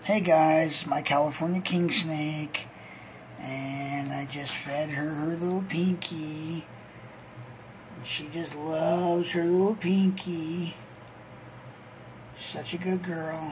Hey guys, my California kingsnake, and I just fed her little pinky, and she just loves her little pinky. Such a good girl.